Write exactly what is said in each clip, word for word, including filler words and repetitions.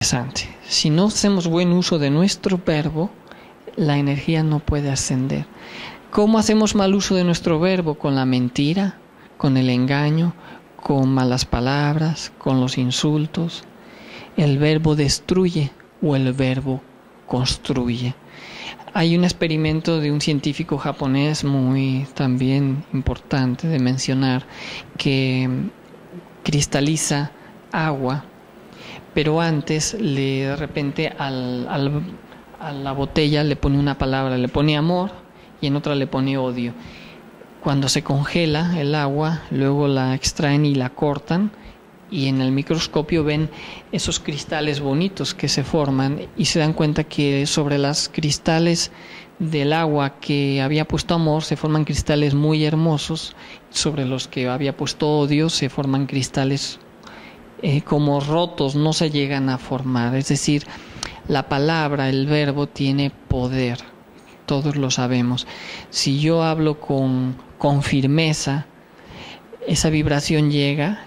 interesante. Si no hacemos buen uso de nuestro verbo, la energía no puede ascender. ¿Cómo hacemos mal uso de nuestro verbo? Con la mentira, con el engaño, con malas palabras, con los insultos. ¿El verbo destruye o el verbo construye? Hay un experimento de un científico japonés muy también importante de mencionar, que cristaliza agua, pero antes le de repente al, al, a la botella le pone una palabra, le pone amor y en otra le pone odio. Cuando se congela el agua, luego la extraen y la cortan, y en el microscopio ven esos cristales bonitos que se forman y se dan cuenta que sobre los cristales del agua que había puesto amor se forman cristales muy hermosos, sobre los que había puesto odio se forman cristales eh, como rotos, no se llegan a formar. Es decir, la palabra, el verbo tiene poder, todos lo sabemos. Si yo hablo con, con firmeza, esa vibración llega.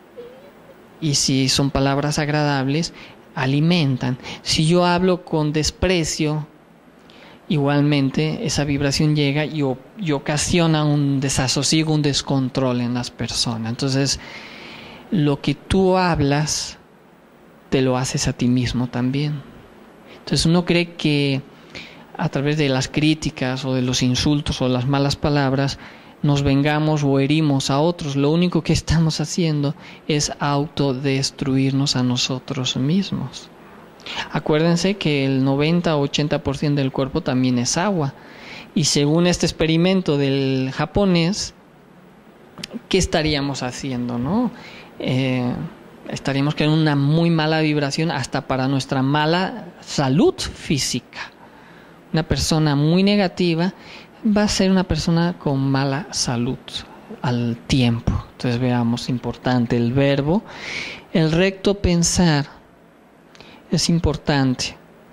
Y si son palabras agradables, alimentan. Si yo hablo con desprecio, igualmente esa vibración llega y, y ocasiona un desasosiego, un descontrol en las personas. Entonces, lo que tú hablas, te lo haces a ti mismo también. Entonces, uno cree que a través de las críticas o de los insultos o las malas palabras, nos vengamos o herimos a otros. Lo único que estamos haciendo es autodestruirnos a nosotros mismos. Acuérdense que el noventa o ochenta por ciento del cuerpo también es agua. Y según este experimento del japonés, ¿qué estaríamos haciendo, no? Eh, estaríamos creando una muy mala vibración hasta para nuestra mala salud física. Una persona muy negativa va a ser una persona con mala salud al tiempo. Entonces veamos, importante el verbo. El recto pensar es importante.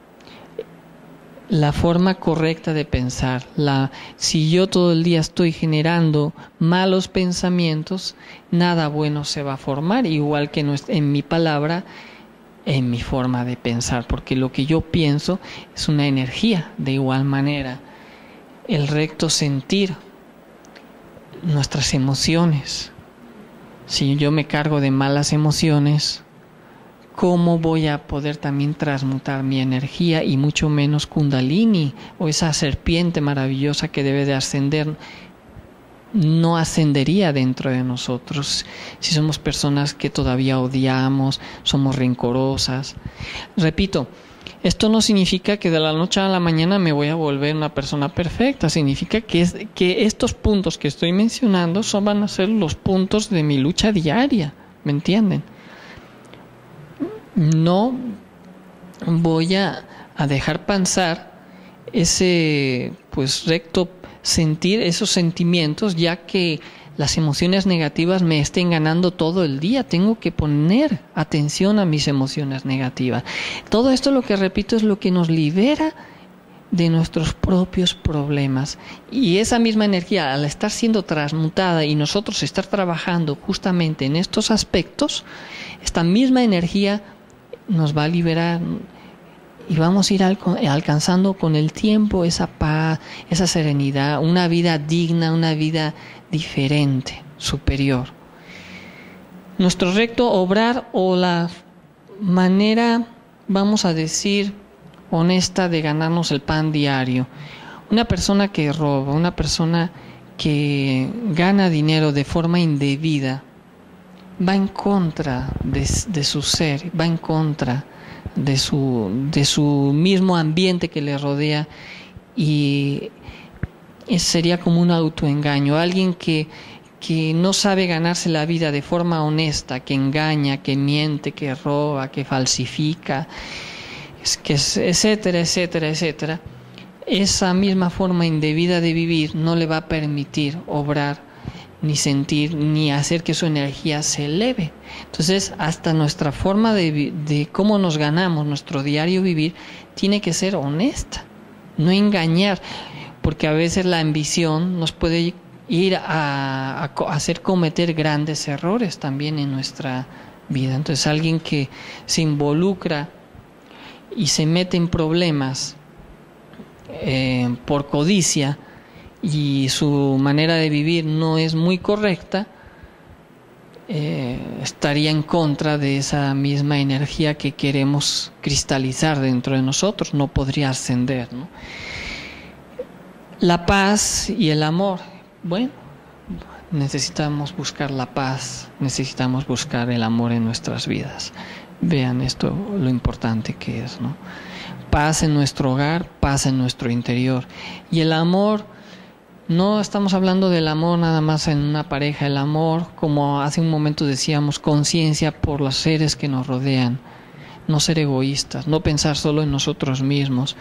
La forma correcta de pensar. La, si yo todo el día estoy generando malos pensamientos, nada bueno se va a formar, igual que en mi palabra, en mi forma de pensar, porque lo que yo pienso es una energía. De igual manera, el recto sentir, nuestras emociones. Si yo me cargo de malas emociones, ¿cómo voy a poder también transmutar mi energía? Y mucho menos Kundalini o esa serpiente maravillosa que debe de ascender, no ascendería dentro de nosotros si somos personas que todavía odiamos, somos rencorosas. Repito, esto no significa que de la noche a la mañana me voy a volver una persona perfecta. Significa que, es, que estos puntos que estoy mencionando son, van a ser los puntos de mi lucha diaria. ¿Me entienden? No voy a, a dejar pasar ese pues recto sentir, esos sentimientos, ya que las emociones negativas me estén ganando todo el día. Tengo que poner atención a mis emociones negativas. Todo esto, lo que repito, es lo que nos libera de nuestros propios problemas. Y esa misma energía, al estar siendo transmutada y nosotros estar trabajando justamente en estos aspectos, esta misma energía nos va a liberar y vamos a ir al, alcanzando con el tiempo esa paz, esa serenidad, una vida digna, una vida diferente, superior. Nuestro recto obrar o la manera, vamos a decir, honesta de ganarnos el pan diario. Una persona que roba, una persona que gana dinero de forma indebida, va en contra de, de su ser, va en contra de su, de su mismo ambiente que le rodea, y sería como un autoengaño. Alguien que, que no sabe ganarse la vida de forma honesta, que engaña, que miente, que roba, que falsifica, que etcétera, etcétera, etcétera, esa misma forma indebida de vivir no le va a permitir obrar, ni sentir, ni hacer que su energía se eleve. Entonces, hasta nuestra forma de, de cómo nos ganamos nuestro diario vivir tiene que ser honesta, no engañar, porque a veces la ambición nos puede ir a, a, a hacer cometer grandes errores también en nuestra vida. Entonces, alguien que se involucra y se mete en problemas eh, por codicia y su manera de vivir no es muy correcta, eh, estaría en contra de esa misma energía que queremos cristalizar dentro de nosotros, no podría ascender, ¿no? La paz y el amor, bueno, necesitamos buscar la paz, necesitamos buscar el amor en nuestras vidas. Vean esto, lo importante que es, ¿no? Paz en nuestro hogar, paz en nuestro interior. Y el amor, no estamos hablando del amor nada más en una pareja, el amor, como hace un momento decíamos, conciencia por los seres que nos rodean, no ser egoístas, no pensar solo en nosotros mismos,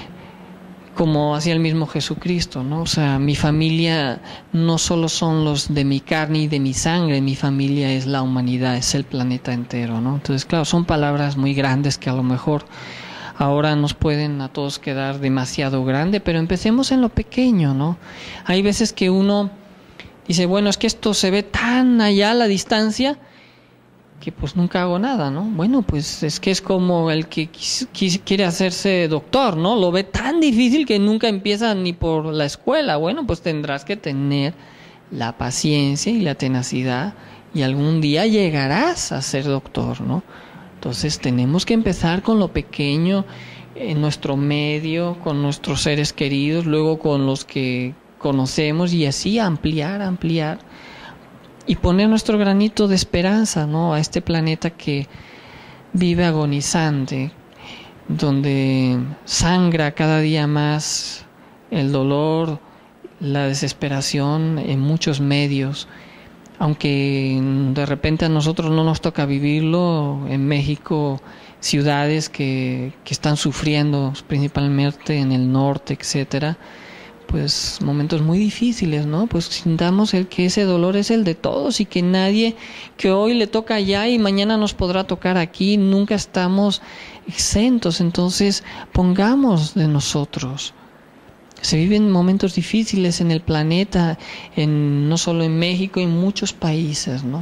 como hacía el mismo Jesucristo, ¿no? O sea, mi familia no solo son los de mi carne y de mi sangre, mi familia es la humanidad, es el planeta entero, ¿no? Entonces, claro, son palabras muy grandes que a lo mejor ahora nos pueden a todos quedar demasiado grande, pero empecemos en lo pequeño, ¿no? Hay veces que uno dice, bueno, es que esto se ve tan allá a la distancia que pues nunca hago nada, ¿no? Bueno, pues es que es como el que quis, quis, quiere hacerse doctor, ¿no? Lo ve tan difícil que nunca empieza ni por la escuela. Bueno, pues tendrás que tener la paciencia y la tenacidad y algún día llegarás a ser doctor, ¿no? Entonces tenemos que empezar con lo pequeño en nuestro medio, con nuestros seres queridos, luego con los que conocemos y así ampliar, ampliar y poner nuestro granito de esperanza, ¿no? A este planeta que vive agonizante, donde sangra cada día más el dolor, la desesperación en muchos medios. Aunque de repente a nosotros no nos toca vivirlo, en México, ciudades que, que están sufriendo, principalmente en el norte, etcétera, pues momentos muy difíciles, ¿no? Pues sintamos el que ese dolor es el de todos y que nadie, que hoy le toca allá y mañana nos podrá tocar aquí, nunca estamos exentos, entonces pongamos de nosotros. Se viven momentos difíciles en el planeta, en, no solo en México, en muchos países, ¿no?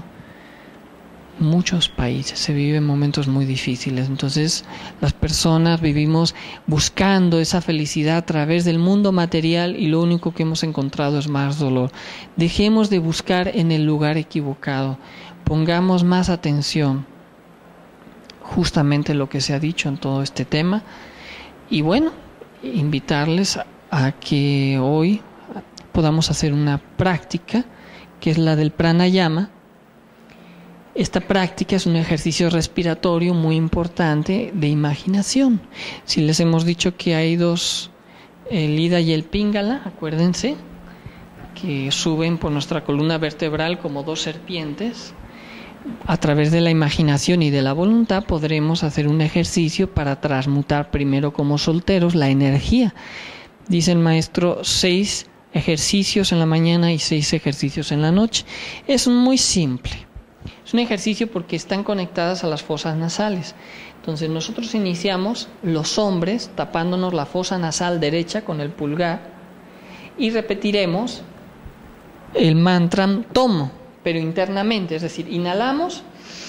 Muchos países se viven momentos muy difíciles. Entonces, las personas vivimos buscando esa felicidad a través del mundo material y lo único que hemos encontrado es más dolor. Dejemos de buscar en el lugar equivocado. Pongamos más atención. Justamente lo que se ha dicho en todo este tema. Y bueno, invitarles a a que hoy podamos hacer una práctica que es la del pranayama. Esta práctica es un ejercicio respiratorio muy importante de imaginación. Si les hemos dicho que hay dos, el Ida y el Pingala, acuérdense, que suben por nuestra columna vertebral como dos serpientes. A través de la imaginación y de la voluntad podremos hacer un ejercicio para transmutar primero como solteros la energía. Dice el maestro, seis ejercicios en la mañana y seis ejercicios en la noche. Es muy simple. Es un ejercicio porque están conectadas a las fosas nasales. Entonces nosotros iniciamos, los hombres, tapándonos la fosa nasal derecha con el pulgar y repetiremos el mantra Tom, pero internamente. Es decir, inhalamos,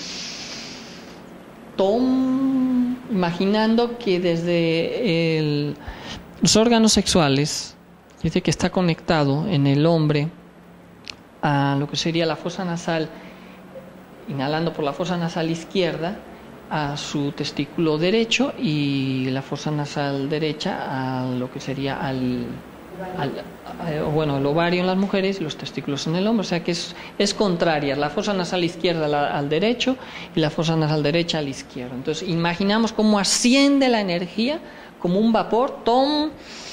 Tom, imaginando que desde el... los órganos sexuales, dice que está conectado en el hombre a lo que sería la fosa nasal, inhalando por la fosa nasal izquierda a su testículo derecho y la fosa nasal derecha a lo que sería al, al, al bueno, el ovario en las mujeres y los testículos en el hombre, o sea que es, es contraria, la fosa nasal izquierda la, al derecho y la fosa nasal derecha al izquierdo. Entonces imaginamos cómo asciende la energía como un vapor, tom,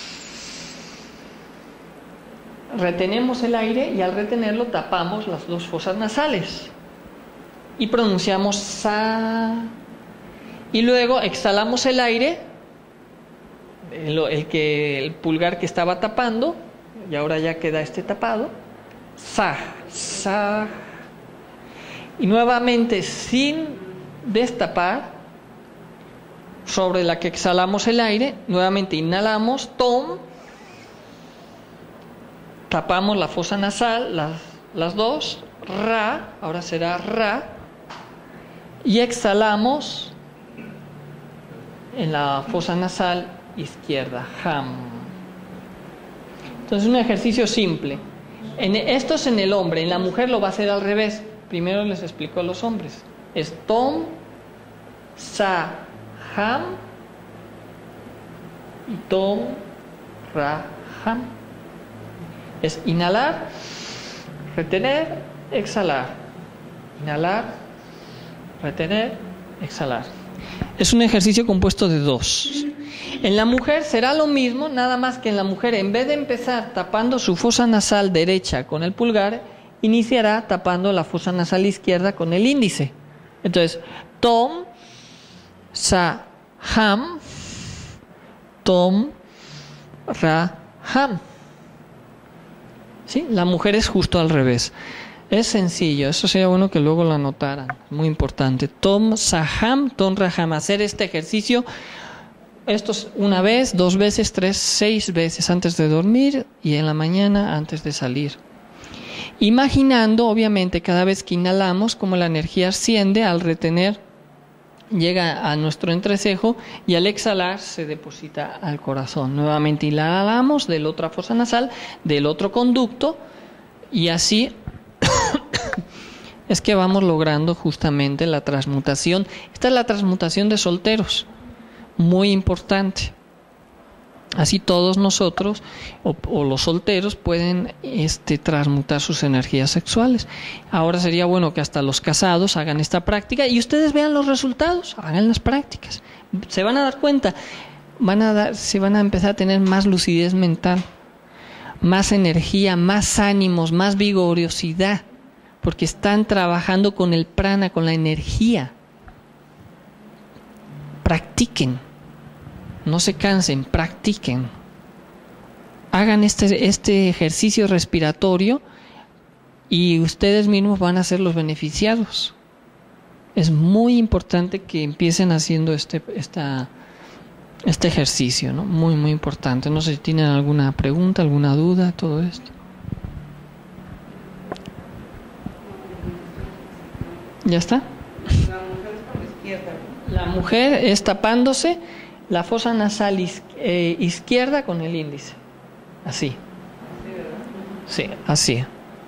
retenemos el aire y al retenerlo tapamos las dos fosas nasales y pronunciamos sa, y luego exhalamos el aire, el, el, que, el pulgar que estaba tapando y ahora ya queda este tapado, sa, sa, y nuevamente sin destapar, sobre la que exhalamos el aire, nuevamente inhalamos, tom, tapamos la fosa nasal, las, las dos, ra, ahora será ra, y exhalamos en la fosa nasal izquierda, ham. Entonces, un ejercicio simple. En, esto es en el hombre, en la mujer lo va a hacer al revés. Primero les explico a los hombres. Es tom, sa, ham y tom, ra, ham. Es inhalar, retener, exhalar. Inhalar, retener, exhalar. Es un ejercicio compuesto de dos. En la mujer será lo mismo, nada más que en la mujer, en vez de empezar tapando su fosa nasal derecha con el pulgar, iniciará tapando la fosa nasal izquierda con el índice. Entonces, tom, sa, ham, tom, ra, ham. ¿Sí? La mujer es justo al revés. Es sencillo, eso sería bueno que luego lo anotaran, muy importante. Tom, sa, ham, tom, ra, ham. Hacer este ejercicio. Esto es una vez, dos veces, tres, seis veces antes de dormir y en la mañana antes de salir. Imaginando, obviamente, cada vez que inhalamos, como la energía asciende, al retener, llega a nuestro entrecejo y al exhalar se deposita al corazón. Nuevamente inhalamos de la otra fosa nasal, del otro conducto, y así es que vamos logrando justamente la transmutación. Esta es la transmutación de solteros. Muy importante. Así todos nosotros o, o los solteros pueden este, transmutar sus energías sexuales. Ahora sería bueno que hasta los casados hagan esta práctica y ustedes vean los resultados, hagan las prácticas. Se van a dar cuenta, van a dar, se van a empezar a tener más lucidez mental, más energía, más ánimos, más vigorosidad, porque están trabajando con el prana, con la energía. Practiquen, no se cansen, practiquen. Hagan este, este ejercicio respiratorio y ustedes mismos van a ser los beneficiados. Es muy importante que empiecen haciendo este, esta, este ejercicio, ¿no? Muy, muy importante. No sé si tienen alguna pregunta, alguna duda, todo esto. ¿Ya está? La mujer es por la izquierda. La mujer es tapándose la fosa nasal iz, eh, izquierda con el índice. Así. Sí, así.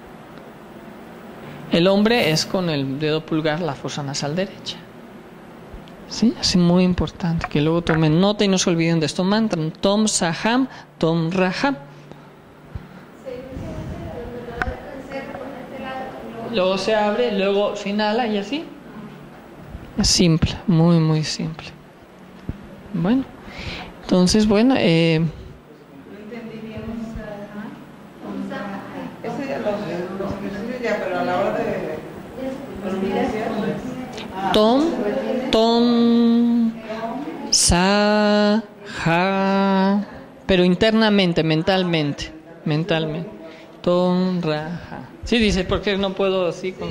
El hombre es con el dedo pulgar la fosa nasal derecha. Sí, es muy importante que luego tomen nota y no se olviden de estos mantras. Tom Saham, Tom Raham. Luego se abre, luego se inhala y así. Es simple, muy, muy simple. Bueno, entonces, bueno, eh, No entendí bien. Ese ya los, los ejercicios ya, pero a la hora de pronunciar. Tom, Tom, Sa, Ja, pero internamente, mentalmente, mentalmente. Tom, Ra, Ja. Sí, dice, porque no puedo así con...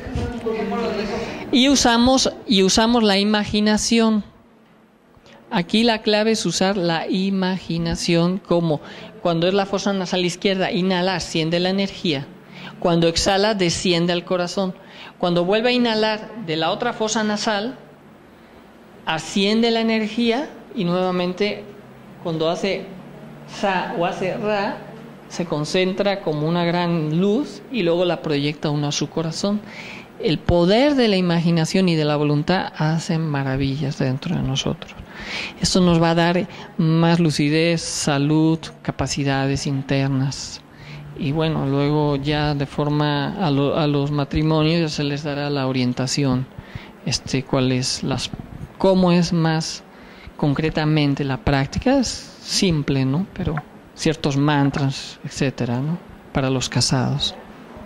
Y usamos, y usamos la imaginación. Aquí la clave es usar la imaginación, como cuando es la fosa nasal izquierda, inhala, asciende la energía. Cuando exhala, desciende al corazón. Cuando vuelve a inhalar de la otra fosa nasal, asciende la energía y nuevamente cuando hace sa o hace ra, se concentra como una gran luz y luego la proyecta uno a su corazón. El poder de la imaginación y de la voluntad hacen maravillas dentro de nosotros. Esto nos va a dar más lucidez, salud, capacidades internas. Y bueno, luego ya de forma a, lo, a los matrimonios ya se les dará la orientación, este, cuál es las, cómo es más concretamente la práctica. Es simple, ¿no? Pero ciertos mantras, etcétera, ¿no? Para los casados.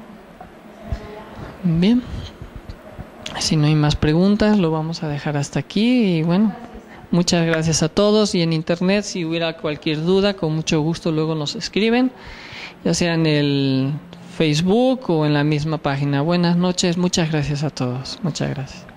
Bien, si no hay más preguntas, lo vamos a dejar hasta aquí y bueno, muchas gracias a todos y en internet si hubiera cualquier duda, con mucho gusto luego nos escriben, ya sea en el Facebook o en la misma página. Buenas noches, muchas gracias a todos, muchas gracias.